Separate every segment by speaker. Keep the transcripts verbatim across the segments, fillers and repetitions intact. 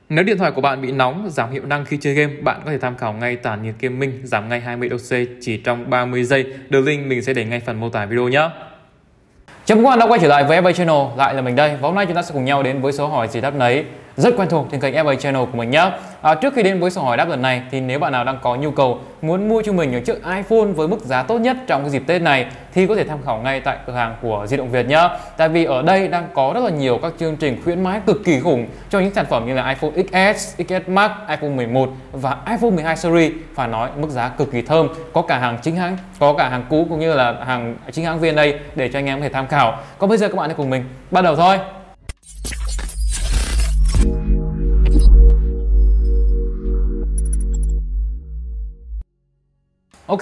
Speaker 1: Nếu điện thoại của bạn bị nóng, giảm hiệu năng khi chơi game, bạn có thể tham khảo ngay tản nhiệt gaming giảm ngay hai mươi độ C chỉ trong ba mươi giây. Đường link mình sẽ để ngay phần mô tả video nhé. Chào mừng các bạn đã quay trở lại với ép a Channel, lại là mình đây. Và hôm nay chúng ta sẽ cùng nhau đến với số hỏi gì đáp nấy rất quen thuộc trên kênh ép a Channel của mình nhé. À, trước khi đến với số hỏi đáp lần này thì nếu bạn nào đang có nhu cầu muốn mua cho mình những chiếc iPhone với mức giá tốt nhất trong cái dịp Tết này thì có thể tham khảo ngay tại cửa hàng của Di động Việt nhé. Tại vì ở đây đang có rất là nhiều các chương trình khuyến mãi cực kỳ khủng cho những sản phẩm như là iPhone ích ét, ích ét Max, iPhone mười một và iPhone mười hai series. Phải nói mức giá cực kỳ thơm, có cả hàng chính hãng, có cả hàng cũ cũng như là hàng chính hãng viên đây để cho anh em có thể tham khảo. Còn bây giờ các bạn hãy cùng mình bắt đầu thôi. Ok,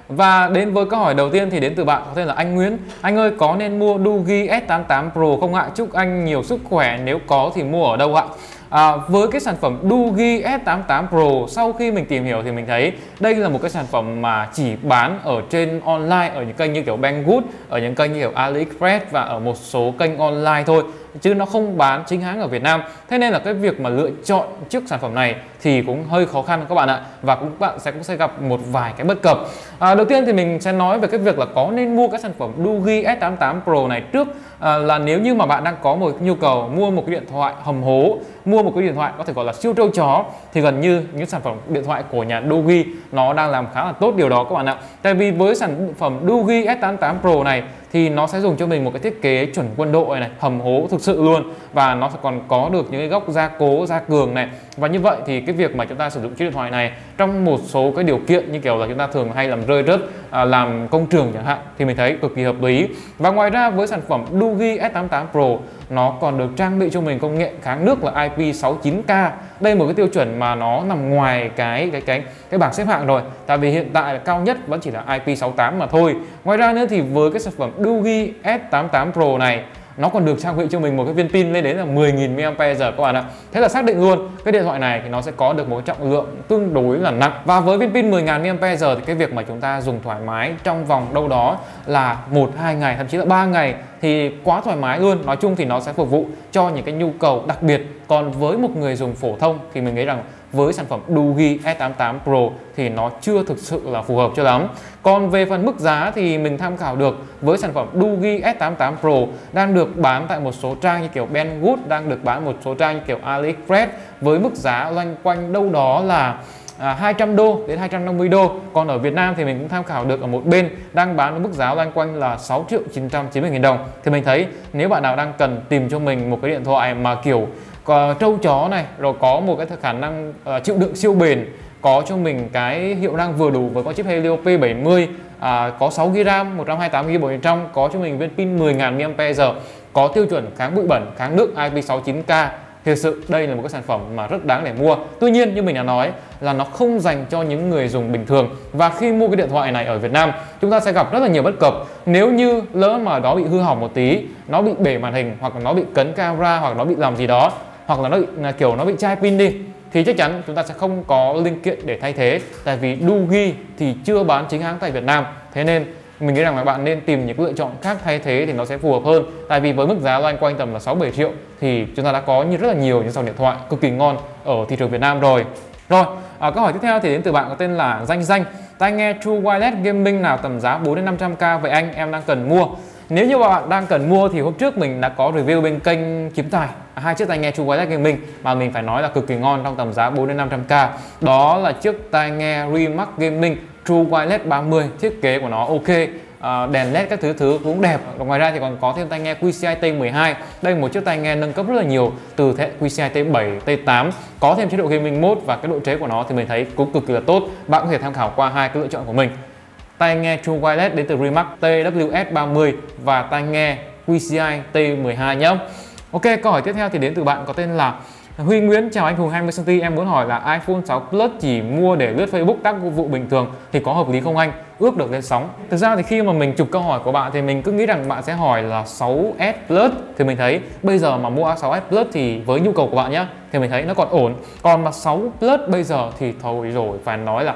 Speaker 1: và đến với câu hỏi đầu tiên thì đến từ bạn có tên là anh Nguyễn. Anh ơi, có nên mua Doogee S tám mươi tám Pro không ạ? Chúc anh nhiều sức khỏe, nếu có thì mua ở đâu ạ? À, với cái sản phẩm Doogee S tám mươi tám Pro, sau khi mình tìm hiểu thì mình thấy đây là một cái sản phẩm mà chỉ bán ở trên online, ở những kênh như kiểu Banggood, ở những kênh như kiểu AliExpress và ở một số kênh online thôi, chứ nó không bán chính hãng ở Việt Nam. Thế nên là cái việc mà lựa chọn chiếc sản phẩm này thì cũng hơi khó khăn các bạn ạ, và cũng các bạn sẽ cũng sẽ gặp một vài cái bất cập. À, đầu tiên thì mình sẽ nói về cái việc là có nên mua cái sản phẩm Doogee S tám mươi tám Pro này trước. À, là nếu như mà bạn đang có một nhu cầu mua một cái điện thoại hầm hố, mua một cái điện thoại có thể gọi là siêu trâu chó, thì gần như những sản phẩm điện thoại của nhà Doogee nó đang làm khá là tốt điều đó các bạn ạ. Tại vì với sản phẩm Doogee S tám mươi tám Pro này thì nó sẽ dùng cho mình một cái thiết kế chuẩn quân đội này, hầm hố thực sự luôn, và nó sẽ còn có được những cái góc gia cố, gia cường này. Và như vậy thì cái việc mà chúng ta sử dụng chiếc điện thoại này trong một số cái điều kiện như kiểu là chúng ta thường hay làm rơi rớt, à, làm công trường chẳng hạn, thì mình thấy cực kỳ hợp lý. Và ngoài ra với sản phẩm Doogee S tám mươi tám Pro nó còn được trang bị cho mình công nghệ kháng nước là I P sáu mươi chín K. Đây là một cái tiêu chuẩn mà nó nằm ngoài cái cái cái cái bảng xếp hạng rồi, tại vì hiện tại là cao nhất vẫn chỉ là I P sáu mươi tám mà thôi. Ngoài ra nữa thì với cái sản phẩm Doogee S tám mươi tám Pro này nó còn được trang bị cho mình một cái viên pin lên đến là mười nghìn mi am pe giờ các bạn ạ. Thế là xác định luôn cái điện thoại này thì nó sẽ có được một trọng lượng tương đối là nặng. Và với viên pin mười nghìn mi am pe giờ thì cái việc mà chúng ta dùng thoải mái trong vòng đâu đó là một hai ngày, thậm chí là ba ngày thì quá thoải mái luôn. Nói chung thì nó sẽ phục vụ cho những cái nhu cầu đặc biệt. Còn với một người dùng phổ thông thì mình nghĩ rằng với sản phẩm Doogee S tám mươi tám Pro thì nó chưa thực sự là phù hợp cho lắm. Còn về phần mức giá thì mình tham khảo được với sản phẩm Doogee S tám mươi tám Pro đang được bán tại một số trang như kiểu Banggood, đang được bán một số trang như kiểu AliExpress với mức giá loanh quanh đâu đó là À, hai trăm đô đến hai trăm năm mươi đô. Còn ở Việt Nam thì mình cũng tham khảo được ở một bên đang bán với mức giá loanh quanh là sáu triệu chín trăm chín mươi nghìn đồng. Thì mình thấy nếu bạn nào đang cần tìm cho mình một cái điện thoại mà kiểu có trâu chó này, rồi có một cái khả năng uh, chịu đựng siêu bền, có cho mình cái hiệu năng vừa đủ với con chip Helio P bảy mươi, à, có sáu gi bi RAM, một trăm hai mươi tám gi bi bên trong, có cho mình viên pin mười nghìn mi am pe giờ, có tiêu chuẩn kháng bụi bẩn, kháng nước I P sáu mươi chín K. Thực sự đây là một cái sản phẩm mà rất đáng để mua. Tuy nhiên như mình đã nói là nó không dành cho những người dùng bình thường. Và khi mua cái điện thoại này ở Việt Nam, chúng ta sẽ gặp rất là nhiều bất cập. Nếu như lỡ mà nó bị hư hỏng một tí, nó bị bể màn hình, hoặc là nó bị cấn camera, hoặc nó bị làm gì đó, hoặc là nó bị là kiểu nó bị chai pin đi, thì chắc chắn chúng ta sẽ không có linh kiện để thay thế. Tại vì Doogee thì chưa bán chính hãng tại Việt Nam. Thế nên mình nghĩ rằng là bạn nên tìm những lựa chọn khác thay thế thì nó sẽ phù hợp hơn. Tại vì với mức giá loanh quanh tầm là sáu bảy triệu thì chúng ta đã có rất là nhiều những dòng điện thoại cực kỳ ngon ở thị trường Việt Nam rồi. Rồi, à, câu hỏi tiếp theo thì đến từ bạn có tên là Danh Danh. Tai nghe True Wireless Gaming nào tầm giá bốn đến năm trăm k vậy anh, em đang cần mua. Nếu như bạn đang cần mua thì hôm trước mình đã có review bên kênh Kiếm Tài hai chiếc tai nghe True Wireless Gaming mà mình phải nói là cực kỳ ngon trong tầm giá bốn đến năm trăm k. Đó là chiếc tai nghe Remax Gaming True Wireless ba mươi. Thiết kế của nó ok, à, đèn led các thứ thứ cũng đẹp. Ngoài ra thì còn có thêm tai nghe Q C I T mười hai. Đây là một chiếc tai nghe nâng cấp rất là nhiều từ thế hệ Q C I T bảy, T tám, có thêm chế độ gaming mode, và cái độ chế của nó thì mình thấy cũng cực kỳ là tốt. Bạn có thể tham khảo qua hai cái lựa chọn của mình. Tai nghe True Wireless đến từ Remax T W S ba mươi và tai nghe Q C I T mười hai nhé. Ok, câu hỏi tiếp theo thì đến từ bạn có tên là Huy Nguyễn. Chào anh Hùng hai mươi xăng ti, em muốn hỏi là iPhone sáu Plus chỉ mua để lướt Facebook tác vụ bình thường thì có hợp lý không anh? Ước được lên sóng. Thực ra thì khi mà mình chụp câu hỏi của bạn thì mình cứ nghĩ rằng bạn sẽ hỏi là sáu S Plus, thì mình thấy bây giờ mà mua sáu S Plus thì với nhu cầu của bạn nhé thì mình thấy nó còn ổn. Còn mà sáu Plus bây giờ thì thôi rồi, phải nói là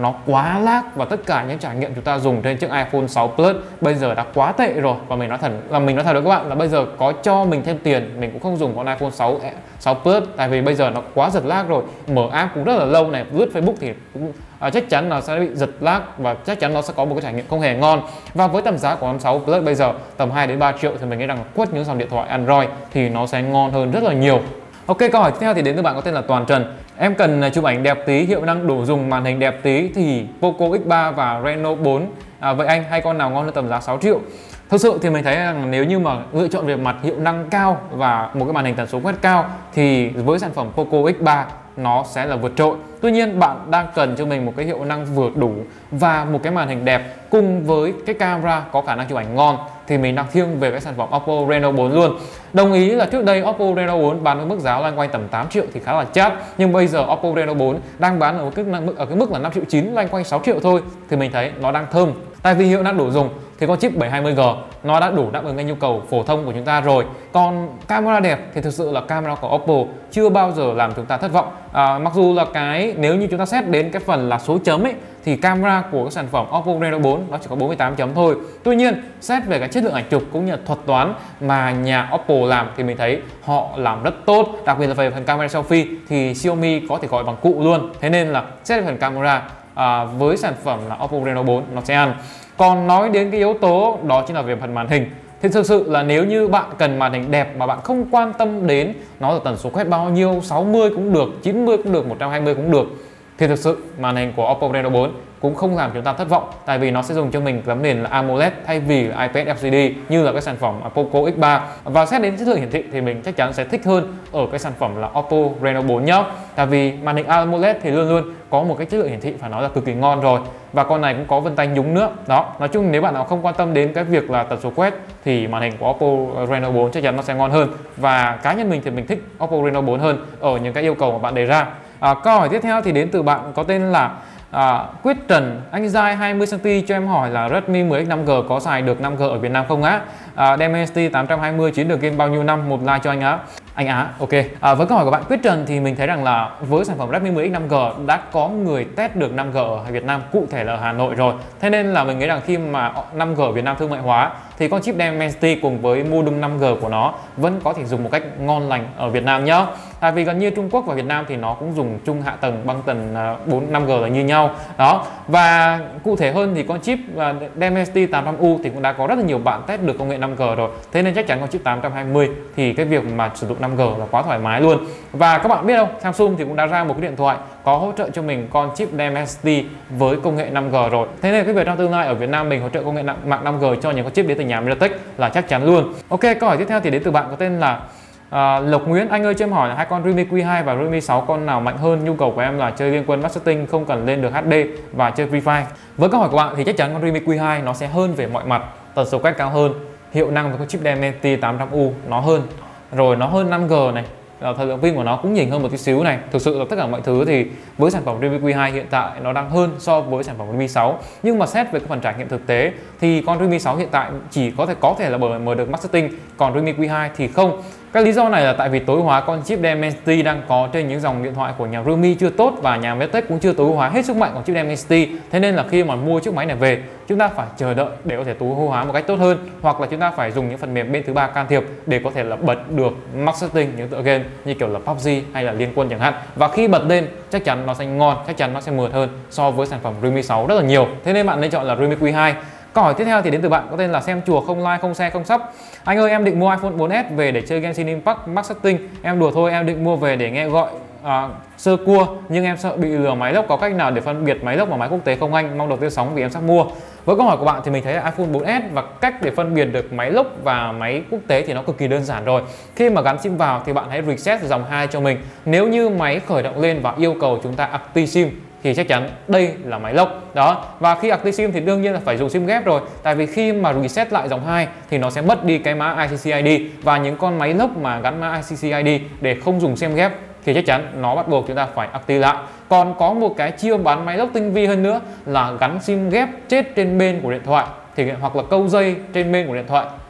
Speaker 1: nó quá lag và tất cả những trải nghiệm chúng ta dùng trên chiếc iPhone sáu Plus bây giờ đã quá tệ rồi. Và mình nói thật là mình nói thật với các bạn là bây giờ có cho mình thêm tiền mình cũng không dùng con iPhone sáu sáu Plus, tại vì bây giờ nó quá giật lag rồi, mở app cũng rất là lâu này, lướt Facebook thì cũng à, chắc chắn là sẽ bị giật lag và chắc chắn nó sẽ có một cái trải nghiệm không hề ngon. Và với tầm giá của con sáu Plus bây giờ tầm hai đến ba triệu thì mình nghĩ rằng quất những dòng điện thoại Android thì nó sẽ ngon hơn rất là nhiều. Ok, câu hỏi tiếp theo thì đến từ bạn có tên là Toàn Trần. Em cần chụp ảnh đẹp tí, hiệu năng đủ dùng, màn hình đẹp tí thì Poco X ba và Reno bốn. À, vậy anh hay con nào ngon hơn tầm giá sáu triệu? Thực sự thì mình thấy rằng nếu như mà lựa chọn về mặt hiệu năng cao và một cái màn hình tần số quét cao thì với sản phẩm Poco X ba nó sẽ là vượt trội. Tuy nhiên bạn đang cần cho mình một cái hiệu năng vừa đủ và một cái màn hình đẹp cùng với cái camera có khả năng chụp ảnh ngon thì mình đang thiêng về cái sản phẩm Oppo Reno bốn luôn. Đồng ý là trước đây Oppo Reno bốn bán với mức giá loanh quanh tầm tám triệu thì khá là chát, nhưng bây giờ Oppo Reno bốn đang bán ở cái mức ở cái mức là năm triệu chín, loanh quanh sáu triệu thôi thì mình thấy nó đang thơm. Tại vì hiệu năng đủ dùng thì con chip bảy hai mươi G nó đã đủ đáp ứng cái nhu cầu phổ thông của chúng ta rồi. Còn camera đẹp thì thực sự là camera của Oppo chưa bao giờ làm chúng ta thất vọng. À, mặc dù là cái nếu như chúng ta xét đến cái phần là số chấm ấy thì camera của cái sản phẩm Oppo Reno bốn nó chỉ có bốn mươi tám chấm thôi. Tuy nhiên xét về cái chất lượng ảnh chụp cũng như là thuật toán mà nhà Oppo làm thì mình thấy họ làm rất tốt. Đặc biệt là về phần camera selfie thì Xiaomi có thể gọi bằng cụ luôn. Thế nên là xét về phần camera à, với sản phẩm là Oppo Reno bốn nó sẽ ăn. Còn nói đến cái yếu tố đó chính là về phần màn hình thì thực sự là nếu như bạn cần màn hình đẹp mà bạn không quan tâm đến nó là tần số quét bao nhiêu, sáu mươi cũng được, chín mươi cũng được, một trăm hai mươi cũng được, thì thực sự màn hình của Oppo Reno bốn cũng không làm chúng ta thất vọng, tại vì nó sẽ dùng cho mình tấm nền là AMOLED thay vì là i pê ét lờ xê đê như là cái sản phẩm Poco X ba. Và xét đến chất lượng hiển thị thì mình chắc chắn sẽ thích hơn ở cái sản phẩm là Oppo Reno bốn nhá. Tại vì màn hình AMOLED thì luôn luôn có một cái chất lượng hiển thị phải nói là cực kỳ ngon rồi. Và con này cũng có vân tay nhúng nữa. Đó, nói chung nếu bạn nào không quan tâm đến cái việc là tần số quét thì màn hình của Oppo Reno bốn chắc chắn nó sẽ ngon hơn. Và cá nhân mình thì mình thích Oppo Reno bốn hơn ở những cái yêu cầu mà bạn đề ra. À, câu hỏi tiếp theo thì đến từ bạn có tên là À, Quyết Trần. Anh dài hai mươi xăng ti mét cho em hỏi là Redmi mười X năm G có xài được năm G ở Việt Nam không á? À, Dimensity tám trăm hai mươi chiến được game bao nhiêu năm? Một like cho anh á. Anh Á, ok. À, với câu hỏi của bạn Quyết Trần thì mình thấy rằng là với sản phẩm Redmi mười X năm G đã có người test được năm G ở Việt Nam, cụ thể là ở Hà Nội rồi. Thế nên là mình nghĩ rằng khi mà năm G ở Việt Nam thương mại hóa thì con chip Dimensity cùng với modem năm G của nó vẫn có thể dùng một cách ngon lành ở Việt Nam nhá. Tại vì gần như Trung Quốc và Việt Nam thì nó cũng dùng chung hạ tầng băng tần bốn năm G là như nhau. Đó. Và cụ thể hơn thì con chip Dimensity tám trăm U thì cũng đã có rất là nhiều bạn test được công nghệ năm G rồi. Thế nên chắc chắn con chip tám trăm hai mươi thì cái việc mà sử dụng năm G là quá thoải mái luôn. Và các bạn biết không, Samsung thì cũng đã ra một cái điện thoại có hỗ trợ cho mình con chip Dimensity với công nghệ năm G rồi. Thế nên cái việc trong tương lai ở Việt Nam mình hỗ trợ công nghệ mạng năm G cho những con chip đến từ nhà MediaTek là chắc chắn luôn. Ok, câu hỏi tiếp theo thì đến từ bạn có tên là À, Lộc Nguyễn. Anh ơi cho em hỏi là hai con Realme Q hai và Realme sáu con nào mạnh hơn? Nhu cầu của em là chơi liên quân max setting, không cần lên được hát đê và chơi Free Fire. Với câu hỏi của bạn thì chắc chắn con Realme Q hai nó sẽ hơn về mọi mặt, tần số quét cao hơn, hiệu năng với con chip Dimensity tám trăm U nó hơn, rồi nó hơn năm G này, thời lượng pin của nó cũng nhỉnh hơn một tí xíu này. Thực sự là tất cả mọi thứ thì với sản phẩm Realme Q hai hiện tại nó đang hơn so với sản phẩm Realme sáu. Nhưng mà xét về cái phần trải nghiệm thực tế thì con Realme sáu hiện tại chỉ có thể có thể là bởi mở được max setting, còn Realme Q hai thì không. Cái lý do này là tại vì tối hóa con chip Dimensity đang có trên những dòng điện thoại của nhà Realme chưa tốt và nhà MediaTek cũng chưa tối hóa hết sức mạnh của chip Dimensity. Thế nên là khi mà mua chiếc máy này về, chúng ta phải chờ đợi để có thể tối ưu hóa một cách tốt hơn, hoặc là chúng ta phải dùng những phần mềm bên thứ ba can thiệp để có thể là bật được max setting những tựa game như kiểu là pê u bê giê hay là Liên Quân chẳng hạn. Và khi bật lên chắc chắn nó sẽ ngon, chắc chắn nó sẽ mượt hơn so với sản phẩm Realme sáu rất là nhiều. Thế nên bạn nên chọn là Realme Q hai. Câu hỏi tiếp theo thì đến từ bạn có tên là Xem Chùa Không Like Không Xe Không Sắp. Anh ơi em định mua iPhone bốn S về để chơi Genshin Impact max setting. Em đùa thôi, em định mua về để nghe gọi à, sơ cua, nhưng em sợ bị lừa máy lốc. Có cách nào để phân biệt máy lốc và máy quốc tế không anh? Mong được tiếp sóng vì em sắp mua. Với câu hỏi của bạn thì mình thấy là iPhone bốn S và cách để phân biệt được máy lốc và máy quốc tế thì nó cực kỳ đơn giản rồi. Khi mà gắn sim vào thì bạn hãy reset dòng hai cho mình. Nếu như máy khởi động lên và yêu cầu chúng ta active sim thì chắc chắn đây là máy lốc đó. Và khi active sim thì đương nhiên là phải dùng sim ghép rồi, tại vì khi mà reset lại dòng hai thì nó sẽ mất đi cái mã i xê xê i đê, và những con máy lốc mà gắn mã i xê xê i đê để không dùng sim ghép thì chắc chắn nó bắt buộc chúng ta phải active lại. Còn có một cái chiêu bán máy lốc tinh vi hơn nữa là gắn sim ghép chết trên bên của điện thoại thì hoặc là câu dây trên bên của điện thoại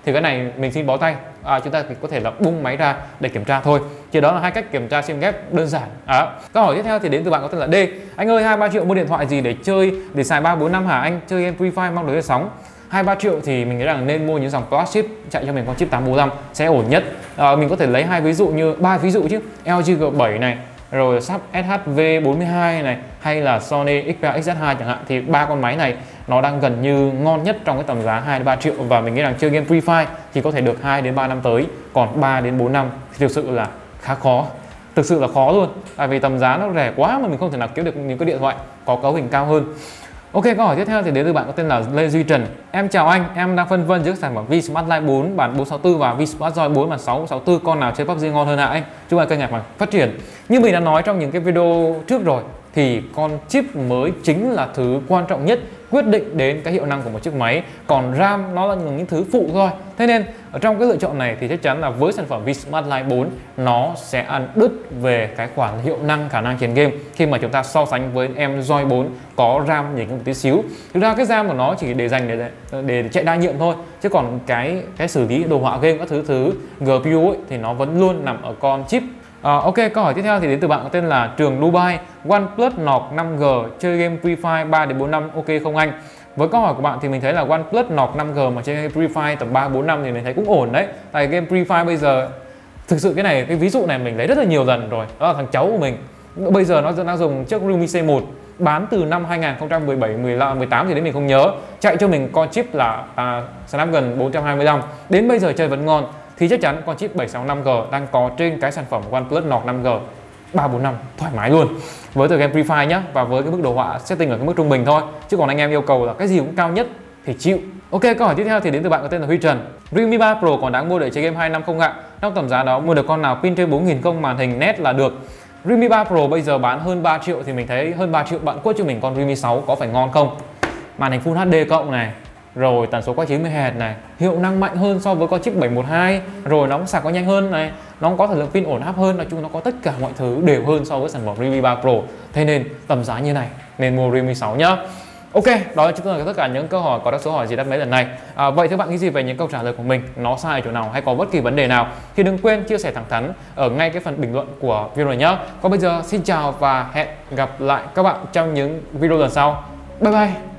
Speaker 1: thì cái này mình xin bó tay, à, chúng ta có thể là bung máy ra để kiểm tra thôi. Chỉ đó là hai cách kiểm tra sim ghép đơn giản. À, câu hỏi tiếp theo thì đến từ bạn có tên là D. Anh ơi, hai ba triệu mua điện thoại gì để chơi, để xài ba bốn năm hả anh? Chơi game Free Fire mong đối với sóng. hai ba triệu thì mình nghĩ rằng nên mua những dòng flagship chạy cho mình con chip tám bốn lăm sẽ ổn nhất. À, mình có thể lấy hai ví dụ như ba ví dụ chứ, L G G bảy này, rồi sắp S H V bốn mươi hai này, hay là Sony Xperia X Z hai chẳng hạn, thì ba con máy này nó đang gần như ngon nhất trong cái tầm giá hai đến ba triệu, và mình nghĩ rằng chơi game Free Fire thì có thể được hai đến ba năm tới, còn ba đến bốn năm thì thực sự là khá khó. Thực sự là khó luôn, tại vì tầm giá nó rẻ quá mà mình không thể nào kiếm được những cái điện thoại có cấu hình cao hơn. Ok, câu hỏi tiếp theo thì đến từ bạn có tên là Lê Duy Trần. Em chào anh, em đang phân vân giữa sản phẩm V Smart Life bốn bản bốn sáu tư và V Smart Joy bốn bản sáu sáu tư, con nào chơi pê u bê giê ngon hơn hả anh? Chúc anh kênh nhạc mà phát triển. Như mình đã nói trong những cái video trước rồi, thì con chip mới chính là thứ quan trọng nhất quyết định đến cái hiệu năng của một chiếc máy, còn RAM nó là những thứ phụ thôi. Thế nên ở trong cái lựa chọn này thì chắc chắn là với sản phẩm V Smart Life bốn nó sẽ ăn đứt về cái khoản hiệu năng, khả năng chiến game khi mà chúng ta so sánh với em Joy bốn có RAM nhỉnh hơn một tí xíu. Thực ra cái RAM của nó chỉ để dành để, để, để chạy đa nhiệm thôi, chứ còn cái cái xử lý đồ họa game các thứ thứ giê pê u ấy, thì nó vẫn luôn nằm ở con chip. À, ok, câu hỏi tiếp theo thì đến từ bạn có tên là Trường Dubai. OnePlus Nord năm G chơi game Free Fire ba đến bốn năm ok không anh? Với câu hỏi của bạn thì mình thấy là OnePlus Nord năm G mà chơi game Free Fire tầm ba bốn năm thì mình thấy cũng ổn đấy. Tại game Free Fire bây giờ thực sự cái này, cái ví dụ này mình lấy rất là nhiều lần rồi. Đó là thằng cháu của mình. Bây giờ nó đang dùng chiếc Realme C một bán từ năm hai nghìn không trăm mười bảy mười tám thì đến mình không nhớ, chạy cho mình con chip là à, Snapdragon bốn trăm hai mươi lăm, đến bây giờ chơi vẫn ngon. Thì chắc chắn con chip bảy sáu năm G đang có trên cái sản phẩm OnePlus Nord năm G ba bốn năm thoải mái luôn với tựa game Free Fire nhá, và với cái mức đồ họa setting ở cái mức trung bình thôi, chứ còn anh em yêu cầu là cái gì cũng cao nhất thì chịu. Ok, câu hỏi tiếp theo thì đến từ bạn có tên là Huy Trần. Realme ba Pro còn đáng mua để chơi game hai năm không ạ? Trong tầm giá đó mua được con nào pin trên bốn nghìn không, màn hình nét là được. Realme ba Pro bây giờ bán hơn ba triệu thì mình thấy hơn ba triệu bạn quất cho mình con Realme sáu có phải ngon không? Màn hình Full hát đê cộng này, rồi tần số quay chín mươi héc này, hiệu năng mạnh hơn so với con chip bảy một hai, rồi nó sạc có nhanh hơn này, nó có thời lượng pin ổn áp hơn, nói chung nó có tất cả mọi thứ đều hơn so với sản phẩm Realme ba Pro. Thế nên tầm giá như này nên mua Realme sáu nhá. Ok, đó là chúng là tất cả những câu hỏi có đáp số hỏi gì đáp mấy lần này. À, vậy các bạn nghĩ gì về những câu trả lời của mình? Nó sai ở chỗ nào hay có bất kỳ vấn đề nào thì đừng quên chia sẻ thẳng thắn ở ngay cái phần bình luận của video này nhé. Còn bây giờ xin chào và hẹn gặp lại các bạn trong những video lần sau. Bye bye.